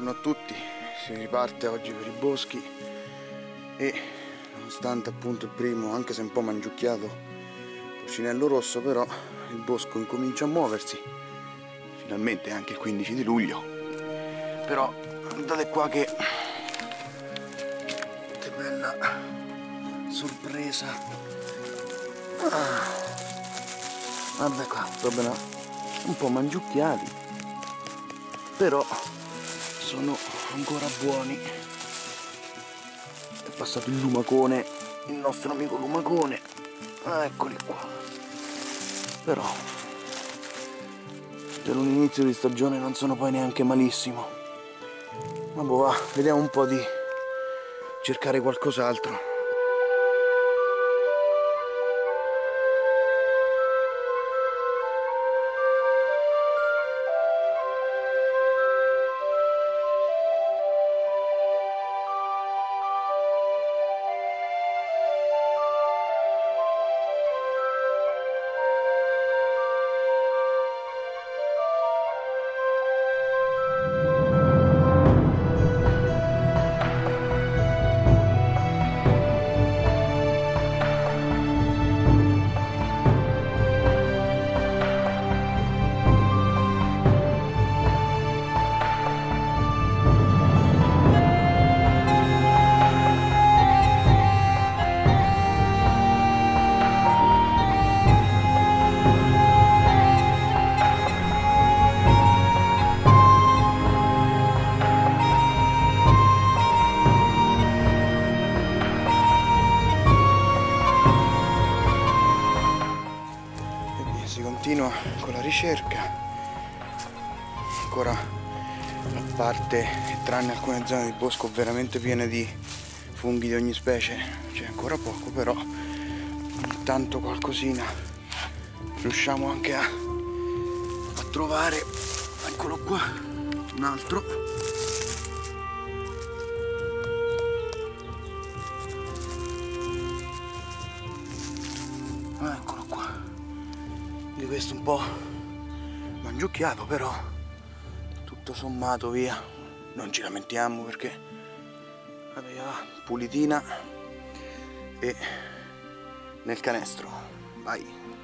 Buongiorno a tutti, si riparte oggi per i boschi e nonostante appunto il primo, anche se un po' mangiucchiato, Pulcinello rosso, però il bosco incomincia a muoversi, finalmente anche il 15 di luglio, però guardate qua che bella sorpresa. Guarda qua, proprio un po' mangiucchiati, però sono ancora buoni. È passato il lumacone, il nostro amico lumacone. Eccoli qua. Però per un inizio di stagione non sono poi neanche malissimo. Ma boh, va, vediamo un po' di cercare qualcos'altro. Si continua con la ricerca, ancora a parte, tranne alcune zone di bosco veramente piene di funghi di ogni specie, c'è ancora poco, però ogni tanto qualcosina riusciamo anche a trovare. Eccolo qua, un altro. Eccolo qua. Di questo un po' mangiucchiato, però tutto sommato via, non ci lamentiamo perché aveva pulitina e nel canestro. Vai!